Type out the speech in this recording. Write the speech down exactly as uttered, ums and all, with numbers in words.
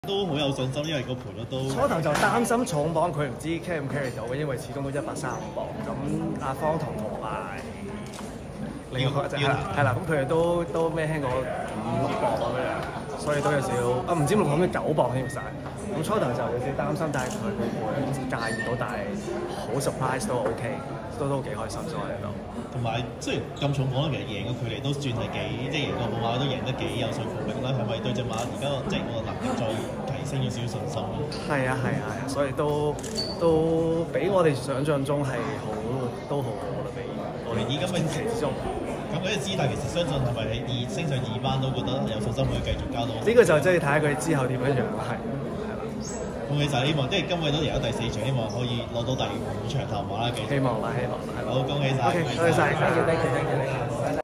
都好有信心，因為個賠率都初頭就擔心重磅佢唔知 carry 唔 carry 到嘅，因為始終都一百三十五磅。咁阿方彤同埋另一個就係啦，係啦，咁佢哋都都孭輕過五六磅咁樣，所以都有少啊唔知六磅咩九磅添曬。咁初頭就有少擔心，但係佢會唔會介意到，但係好 surprise 都 OK， 都都幾開心咗喺度。 同埋雖然咁重磅，其實贏嘅距離都算係幾，即係贏個寶馬都贏得幾有說服力啦。係咪對隻馬而家即係個能力再提升咗少少信心咧？ 係啊係啊係啊，所以都都比我哋想象中係好，都好好啦，比我哋依家預期之中。 咁嗰隻姿態其實相信係咪喺二升上二班都覺得有信心可以繼續交到？ 呢個就真係睇下佢之後點樣樣係。 恭喜晒！希望即係今季都贏咗第四場，希望可以攞到第五場頭馬啦！ 希望啦，希望啦，係好，恭喜晒！ OK，多謝晒，thank you，thank you，thank you。